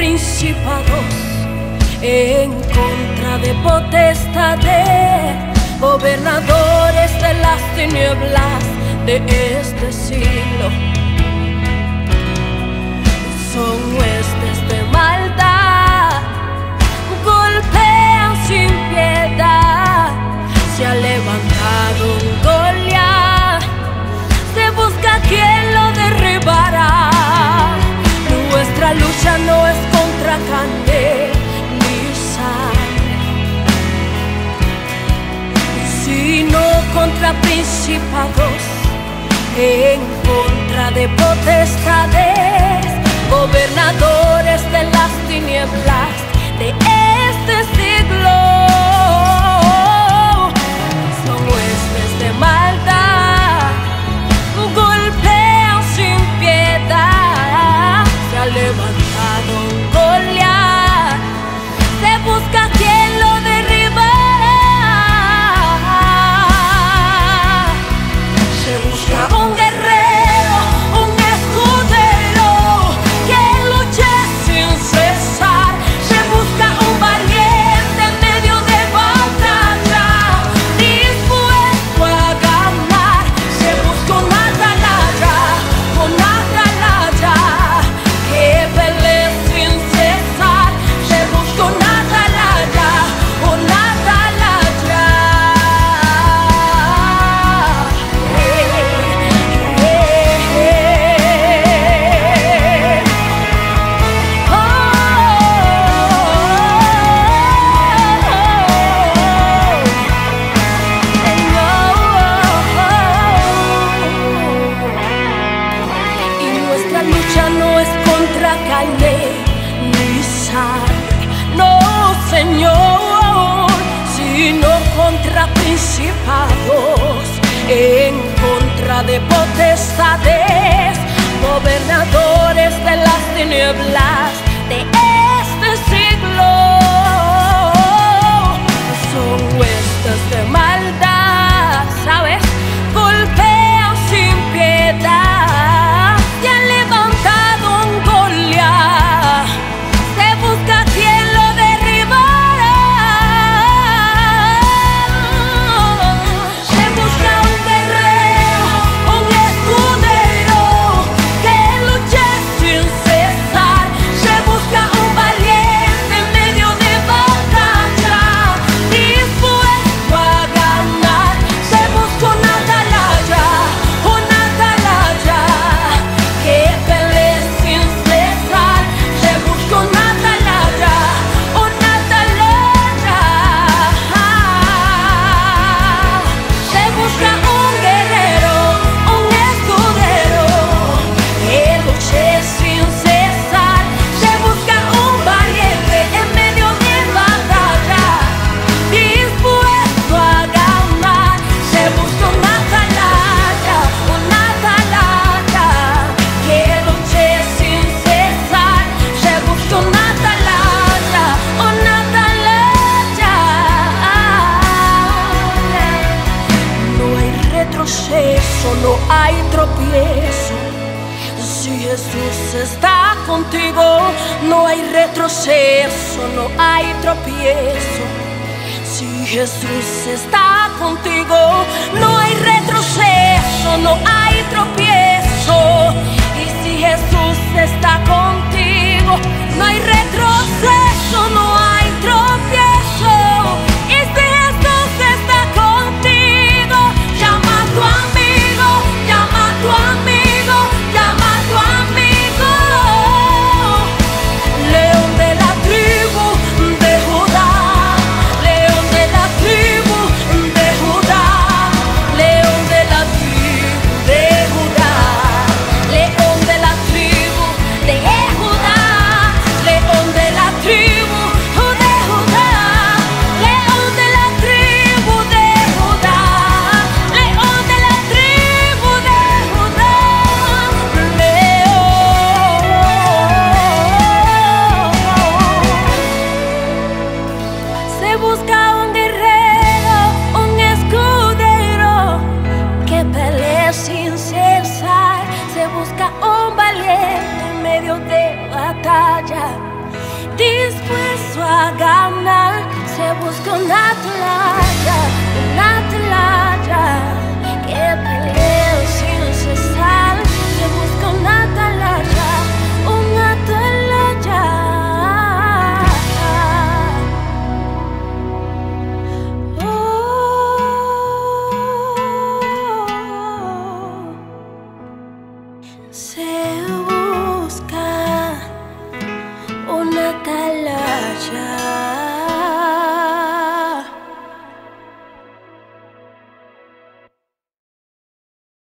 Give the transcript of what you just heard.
principados, en contra de potestades, gobernadores de las tinieblas de este siglo. Son huestes de maldad, golpean sin piedad. Se ha levantado un Goliat, se busca quien lo derribará. Nuestra lucha no es contra carne ni sangre, sino contra principados, en contra de potestades, gobernadores de las tinieblas de este siglo. Son huestes de maldad, golpean sin piedad. Se ha levantado un Goliat, se busca quien lo derribará. Se busca un guerrero, un escudero, que luche sin cesar. Se busca un valiente en medio de batalla, dispuesto a ganar. Se busca una atalaya, que pelee sin cesar. Se busca una atalaya, una atalaya. Y nuestra lucha no es contra carne ni sangre, no, Señor, sino contra principados, en contra de potestades, gobernadores de las tinieblas de este siglo. Son huestes de maldad, ¿sabes? Golpean sin piedad. Se han levantado un Goliat, se busca quien lo derribará. Se busca un guerrero, un escudero, que luche sin cesar. Se busca un valiente en medio de batalla, dispuesto a ganar. Se busca una atalaya, que pelee sin cesar. Se busca una atalaya, se busca un guerrero, un escudero, que luche sin cesar. Se busca un valiente en medio de batalla, dispuesto a ganar. Se busca una atalaya, que luche sin cesar. Se busca una atalaya, No hay retroceso, no hay tropiezo. Si Jesús está contigo, no hay retroceso, no hay tropiezo. Si Jesús está contigo, no hay retroceso, no hay tropiezo. Y si Jesús está contigo, no hay retroceso, no hay tropiezo. Y si Jesús está contigo, llama a tu amigo, llama a tu amigo, llama a tu amigo. León de la tribu de Judá, león de la tribu de Judá, león de la tribu de Judá, león de la tribu de Judá, león de la tribu. atalaya que peleo sin cesar. Se busca una atalaya, una atalaya. Se busca una atalaya.